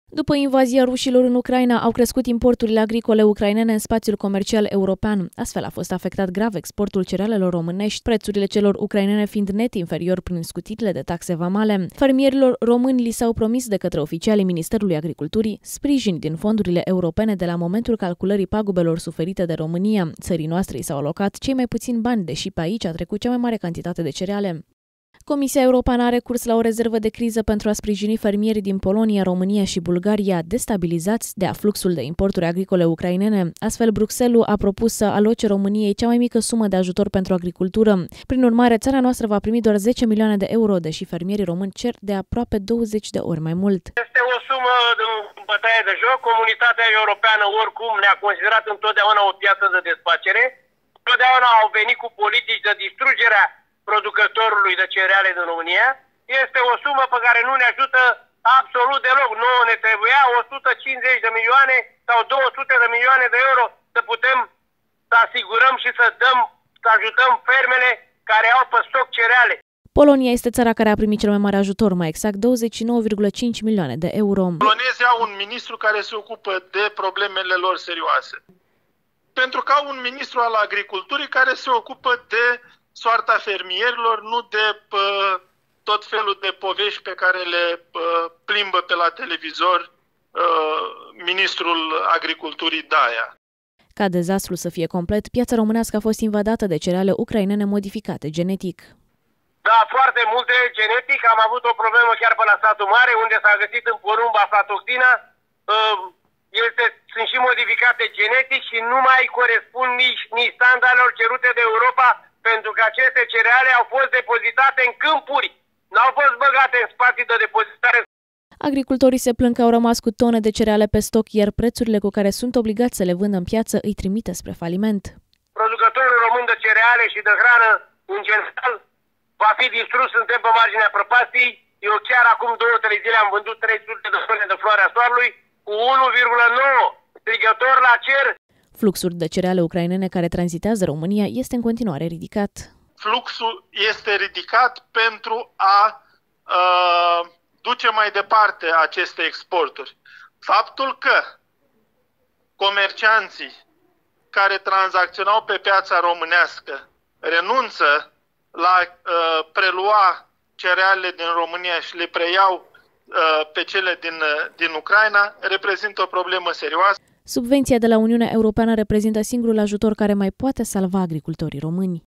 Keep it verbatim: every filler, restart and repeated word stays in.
După invazia rușilor în Ucraina, au crescut importurile agricole ucrainene în spațiul comercial european. Astfel a fost afectat grav exportul cerealelor românești, prețurile celor ucrainene fiind net inferior prin scutirile de taxe vamale. Fermierilor români li s-au promis de către oficialii Ministerului Agriculturii sprijin din fondurile europene de la momentul calculării pagubelor suferite de România. Țării noastre i s-au alocat cei mai puțini bani, deși pe aici a trecut cea mai mare cantitate de cereale. Comisia Europeană a recurs la o rezervă de criză pentru a sprijini fermierii din Polonia, România și Bulgaria, destabilizați de afluxul de importuri agricole ucrainene. Astfel, Bruxelles a propus să aloce României cea mai mică sumă de ajutor pentru agricultură. Prin urmare, țara noastră va primi doar zece milioane de euro, deși fermierii români cer de aproape douăzeci de ori mai mult. Este o sumă în bătaie de joc. Comunitatea europeană oricum ne-a considerat întotdeauna o piață de desfacere. Întotdeauna au venit cu politici de distrugere producătorului de cereale din România. Este o sumă pe care nu ne ajută absolut deloc. Nouă ne trebuia o sută cincizeci de milioane sau două sute de milioane de euro să putem să asigurăm și să dăm, să ajutăm fermele care au pe stoc cereale. Polonia este țara care a primit cel mai mare ajutor, mai exact douăzeci și nouă virgulă cinci milioane de euro. Polonezii au un ministru care se ocupă de problemele lor serioase. Pentru că au un ministru al agriculturii care se ocupă de soarta fermierilor, nu de pă, tot felul de povești pe care le pă, plimbă pe la televizor uh, ministrul agriculturii Daia. Ca dezastru să fie complet, piața românească a fost invadată de cereale ucrainene modificate genetic. Da, foarte multe genetic. Am avut o problemă chiar pe la satul mare, unde s-a găsit în porumb aflatoxina. Uh, este, sunt și modificate genetic și nu mai corespund nici, nici standardelor cerute de Europa, pentru că aceste cereale au fost depozitate în câmpuri, n-au fost băgate în spații de depozitare. Agricultorii se plâng că au rămas cu tone de cereale pe stoc, iar prețurile cu care sunt obligați să le vândă în piață îi trimite spre faliment. Producătorul român de cereale și de hrană, în general, va fi distrus, suntem pe marginea prăpastiei. Eu chiar acum două, trei zile am vândut trei sute de tone de floarea soarelui cu unu virgulă nouă strigător la cer. Fluxul de cereale ucrainene care tranzitează România este în continuare ridicat. Fluxul este ridicat pentru a uh, duce mai departe aceste exporturi. Faptul că comercianții care tranzacționau pe piața românească renunță la uh, prelua cerealele din România și le preiau uh, pe cele din, uh, din Ucraina reprezintă o problemă serioasă. Subvenția de la Uniunea Europeană reprezintă singurul ajutor care mai poate salva agricultorii români.